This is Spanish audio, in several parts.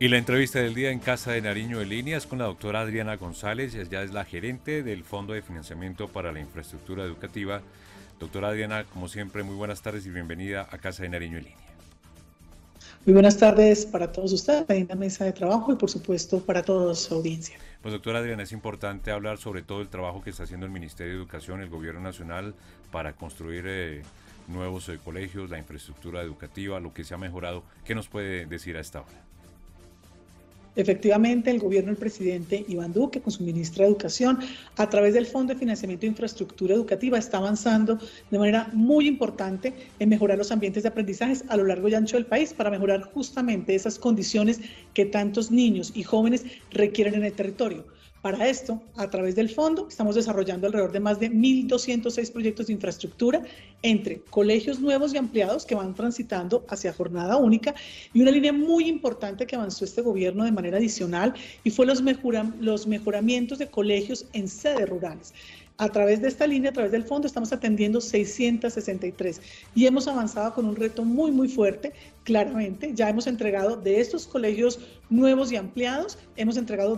Y la entrevista del día en Casa de Nariño en línea es con la doctora Adriana González, ella es la gerente del Fondo de Financiamiento para la Infraestructura Educativa. Doctora Adriana, como siempre, muy buenas tardes y bienvenida a Casa de Nariño en línea. Muy buenas tardes para todos ustedes en la mesa de trabajo y por supuesto para toda su audiencia. Pues doctora Adriana, es importante hablar sobre todo el trabajo que está haciendo el Ministerio de Educación, el Gobierno Nacional, para construir nuevos colegios, la infraestructura educativa, lo que se ha mejorado. ¿Qué nos puede decir a esta hora? Efectivamente, el gobierno del presidente Iván Duque, con su ministra de Educación, a través del Fondo de Financiamiento de Infraestructura Educativa, está avanzando de manera muy importante en mejorar los ambientes de aprendizajes a lo largo y ancho del país para mejorar justamente esas condiciones que tantos niños y jóvenes requieren en el territorio. Para esto, a través del fondo, estamos desarrollando alrededor de más de 1.206 proyectos de infraestructura entre colegios nuevos y ampliados que van transitando hacia jornada única, y una línea muy importante que avanzó este gobierno de manera adicional y fue los mejoramientos de colegios en sedes rurales. A través de esta línea, a través del fondo, estamos atendiendo 663 y hemos avanzado con un reto muy fuerte. Claramente, ya hemos entregado de estos colegios nuevos y ampliados, hemos entregado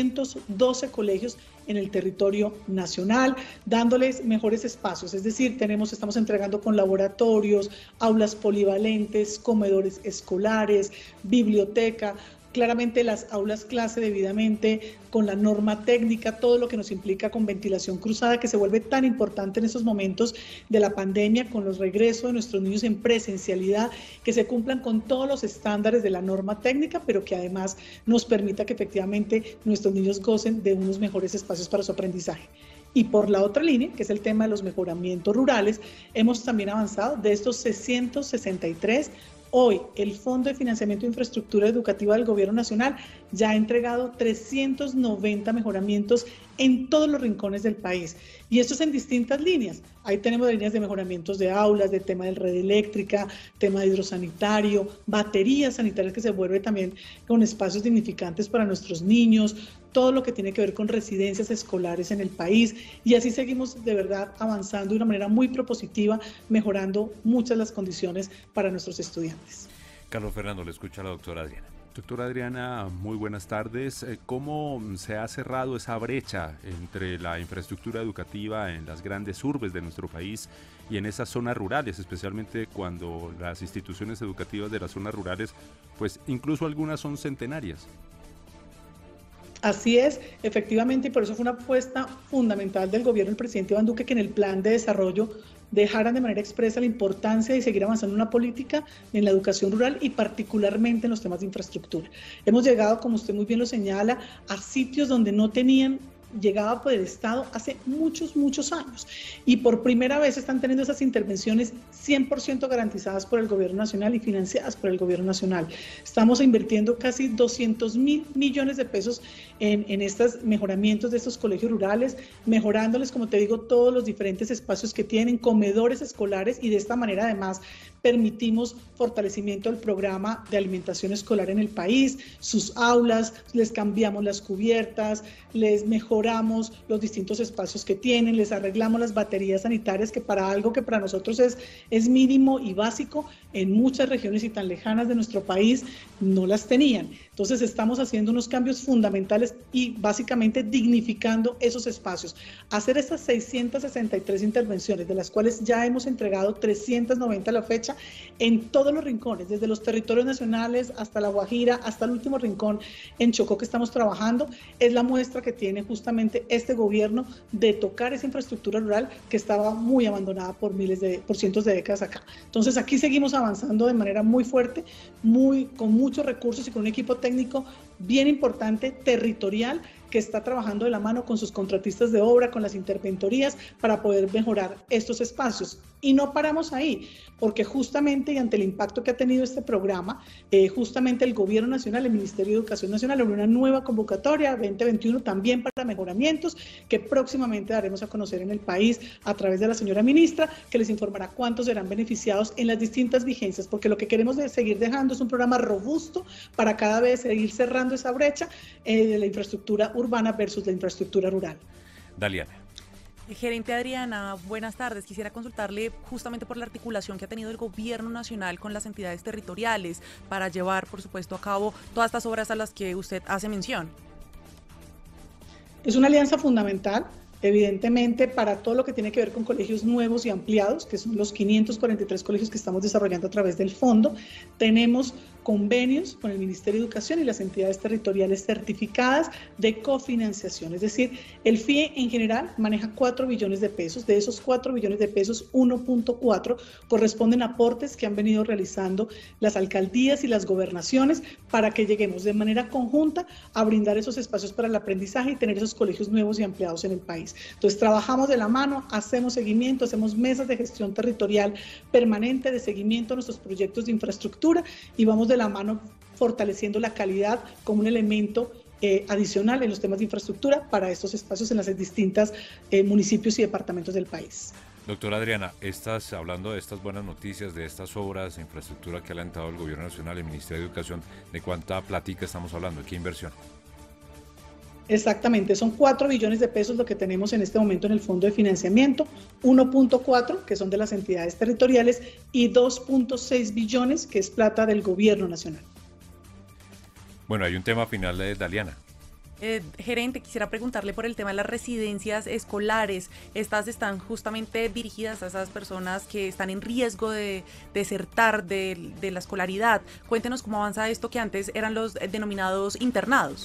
212 colegios en el territorio nacional, dándoles mejores espacios, es decir, estamos entregando con laboratorios, aulas polivalentes, comedores escolares, biblioteca. Claramente las aulas clase debidamente, con la norma técnica, todo lo que nos implica con ventilación cruzada, que se vuelve tan importante en estos momentos de la pandemia, con los regresos de nuestros niños en presencialidad, que se cumplan con todos los estándares de la norma técnica, pero que además nos permita que efectivamente nuestros niños gocen de unos mejores espacios para su aprendizaje. Y por la otra línea, que es el tema de los mejoramientos rurales, hemos también avanzado de estos 663. Hoy, el Fondo de Financiamiento de Infraestructura Educativa del Gobierno Nacional ya ha entregado 390 mejoramientos en todos los rincones del país. Y esto es en distintas líneas. Ahí tenemos líneas de mejoramientos de aulas, de tema de red eléctrica, tema de hidrosanitario, baterías sanitarias que se vuelve también con espacios dignificantes para nuestros niños, todo lo que tiene que ver con residencias escolares en el país, y así seguimos de verdad avanzando de una manera muy propositiva, mejorando muchas las condiciones para nuestros estudiantes. Carlos Fernando, le escucha a la doctora Adriana. Doctora Adriana, muy buenas tardes. ¿Cómo se ha cerrado esa brecha entre la infraestructura educativa en las grandes urbes de nuestro país y en esas zonas rurales, especialmente cuando las instituciones educativas de las zonas rurales, pues incluso algunas son centenarias? Así es, efectivamente, y por eso fue una apuesta fundamental del gobierno del presidente Iván Duque, que en el plan de desarrollo dejaran de manera expresa la importancia de seguir avanzando en una política en la educación rural y particularmente en los temas de infraestructura. Hemos llegado, como usted muy bien lo señala, a sitios donde no tenían llegaba por el Estado hace muchos años, y por primera vez están teniendo esas intervenciones 100% garantizadas por el Gobierno Nacional y financiadas por el Gobierno Nacional. Estamos invirtiendo casi 200.000 millones de pesos en estos mejoramientos de estos colegios rurales, mejorándoles, como te digo, todos los diferentes espacios que tienen, comedores escolares, y de esta manera además permitimos fortalecimiento del programa de alimentación escolar en el país, sus aulas, les cambiamos las cubiertas, les mejoramos los distintos espacios que tienen, les arreglamos las baterías sanitarias, que para algo que para nosotros es mínimo y básico, en muchas regiones y tan lejanas de nuestro país no las tenían. Entonces estamos haciendo unos cambios fundamentales y básicamente dignificando esos espacios. Hacer estas 663 intervenciones, de las cuales ya hemos entregado 390 a la fecha, en todos los rincones, desde los territorios nacionales hasta La Guajira, hasta el último rincón en Chocó que estamos trabajando, es la muestra que tiene justamente este gobierno de tocar esa infraestructura rural que estaba muy abandonada por cientos de décadas acá. Entonces aquí seguimos avanzando de manera muy fuerte, con muchos recursos y con un equipo técnico bien importante, territorial, que está trabajando de la mano con sus contratistas de obra, con las interventorías, para poder mejorar estos espacios. Y no paramos ahí, porque justamente y ante el impacto que ha tenido este programa, justamente el Gobierno Nacional, el Ministerio de Educación Nacional, abrió una nueva convocatoria 2021 también para mejoramientos, que próximamente daremos a conocer en el país a través de la señora ministra, que les informará cuántos serán beneficiados en las distintas vigencias, porque lo que queremos seguir dejando es un programa robusto para cada vez seguir cerrando esa brecha de la infraestructura urbana versus la infraestructura rural. Daliana. Gerente Adriana, buenas tardes. Quisiera consultarle justamente por la articulación que ha tenido el Gobierno Nacional con las entidades territoriales para llevar, por supuesto, a cabo todas estas obras a las que usted hace mención. Es una alianza fundamental, evidentemente, para todo lo que tiene que ver con colegios nuevos y ampliados, que son los 543 colegios que estamos desarrollando a través del fondo. Tenemos convenios con el Ministerio de Educación y las entidades territoriales certificadas de cofinanciación, es decir, el FIE en general maneja 4 billones de pesos, de esos 4 billones de pesos, 1.4 corresponden a aportes que han venido realizando las alcaldías y las gobernaciones para que lleguemos de manera conjunta a brindar esos espacios para el aprendizaje y tener esos colegios nuevos y ampliados en el país. Entonces trabajamos de la mano, hacemos seguimiento, hacemos mesas de gestión territorial permanente de seguimiento a nuestros proyectos de infraestructura y vamos de la mano fortaleciendo la calidad como un elemento adicional en los temas de infraestructura para estos espacios en las distintas municipios y departamentos del país. Doctora Adriana, hablando de estas buenas noticias, de estas obras de infraestructura que ha alentado el Gobierno Nacional y el Ministerio de Educación, ¿de cuánta platica estamos hablando? ¿De qué inversión? Exactamente, son 4 billones de pesos lo que tenemos en este momento en el fondo de financiamiento, 1.4 que son de las entidades territoriales y 2.6 billones que es plata del Gobierno Nacional. Bueno, hay un tema final de Daliana. Gerente, quisiera preguntarle por el tema de las residencias escolares. Estas están justamente dirigidas a esas personas que están en riesgo de desertar de la escolaridad. Cuéntenos cómo avanza esto que antes eran los denominados internados.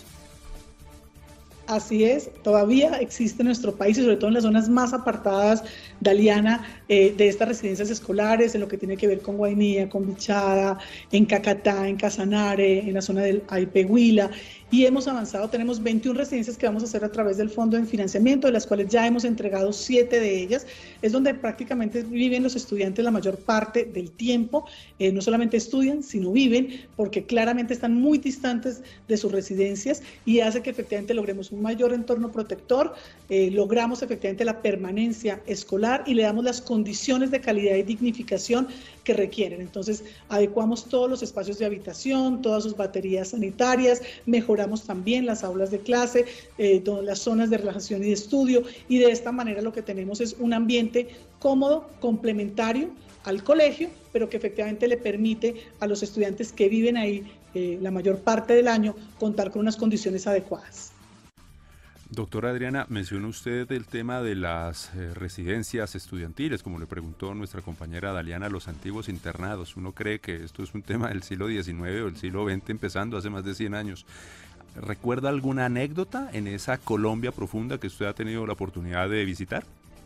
Así es, todavía existe en nuestro país y sobre todo en las zonas más apartadas, Daliana, de estas residencias escolares, en lo que tiene que ver con Guainía, con Bichada, en Cacatá, en Casanare, en la zona del Aipehuila, y hemos avanzado, tenemos 21 residencias que vamos a hacer a través del fondo de financiamiento, de las cuales ya hemos entregado 7 de ellas, es donde prácticamente viven los estudiantes la mayor parte del tiempo, no solamente estudian, sino viven, porque claramente están muy distantes de sus residencias y hace que efectivamente logremos un mayor entorno protector, logramos efectivamente la permanencia escolar y le damos las condiciones de calidad y dignificación que requieren. Entonces, adecuamos todos los espacios de habitación, todas sus baterías sanitarias, mejoramos también las aulas de clase, las zonas de relajación y de estudio, y de esta manera lo que tenemos es un ambiente cómodo, complementario al colegio, pero que efectivamente le permite a los estudiantes que viven ahí la mayor parte del año contar con unas condiciones adecuadas. Doctora Adriana, mencionó usted el tema de las residencias estudiantiles, como le preguntó nuestra compañera Daliana, los antiguos internados. Uno cree que esto es un tema del siglo XIX o del siglo XX, empezando hace más de 100 años. ¿Recuerda alguna anécdota en esa Colombia profunda que usted ha tenido la oportunidad de visitar?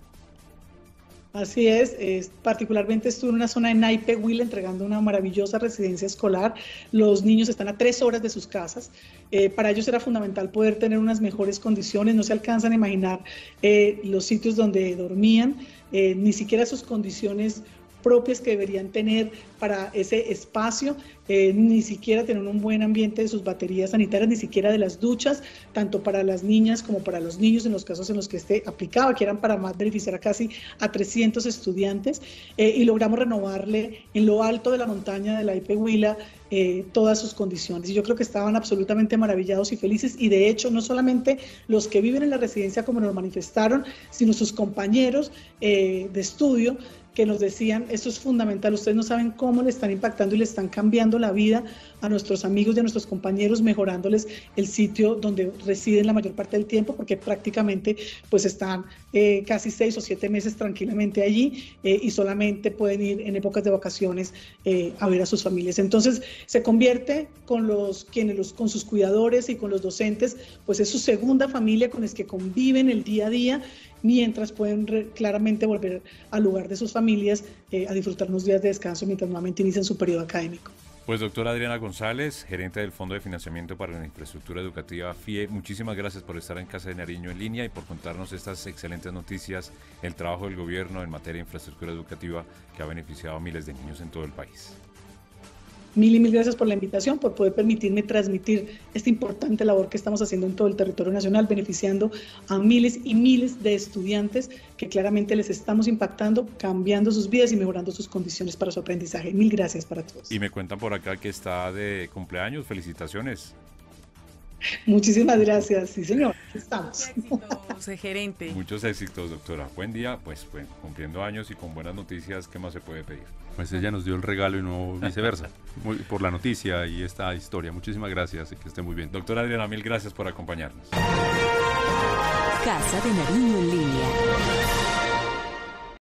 Así es, particularmente estuve en una zona de Naipe-Huila entregando una maravillosa residencia escolar. Los niños están a 3 horas de sus casas. Para ellos era fundamental poder tener unas mejores condiciones. No se alcanzan a imaginar los sitios donde dormían, ni siquiera sus condiciones propias que deberían tener para ese espacio, ni siquiera tener un buen ambiente de sus baterías sanitarias, ni siquiera de las duchas, tanto para las niñas como para los niños en los casos en los que este aplicaba, que eran para más beneficiar a casi a 300 estudiantes, y logramos renovarle en lo alto de la montaña de la Aipehuila todas sus condiciones. Y yo creo que estaban absolutamente maravillados y felices, y de hecho no solamente los que viven en la residencia como nos manifestaron, sino sus compañeros de estudio, que nos decían, esto es fundamental, ustedes no saben cómo le están impactando y le están cambiando la vida a nuestros amigos y a nuestros compañeros, mejorándoles el sitio donde residen la mayor parte del tiempo, porque prácticamente pues están casi 6 o 7 meses tranquilamente allí y solamente pueden ir en épocas de vacaciones a ver a sus familias. Entonces se convierte con con sus cuidadores y con los docentes, pues es su segunda familia con los que conviven el día a día, mientras pueden claramente volver al lugar de sus familias a disfrutar unos días de descanso mientras nuevamente inician su periodo académico. Pues doctora Adriana González, gerente del Fondo de Financiamiento para la Infraestructura Educativa FIE, muchísimas gracias por estar en Casa de Nariño en línea y por contarnos estas excelentes noticias, el trabajo del gobierno en materia de infraestructura educativa que ha beneficiado a miles de niños en todo el país. Mil y mil gracias por la invitación, por poder permitirme transmitir esta importante labor que estamos haciendo en todo el territorio nacional, beneficiando a miles y miles de estudiantes que claramente les estamos impactando, cambiando sus vidas y mejorando sus condiciones para su aprendizaje. Mil gracias para todos. Y me cuentan por acá que está de cumpleaños, felicitaciones. Muchísimas gracias. Sí, señor. Aquí estamos. Éxitos, gerente. Muchos éxitos, doctora. Buen día, pues cumpliendo años y con buenas noticias, ¿qué más se puede pedir? Pues ella nos dio el regalo y no viceversa, por la noticia y esta historia. Muchísimas gracias y que esté muy bien. Doctora Adriana, mil gracias por acompañarnos. Casa de Nariño en línea.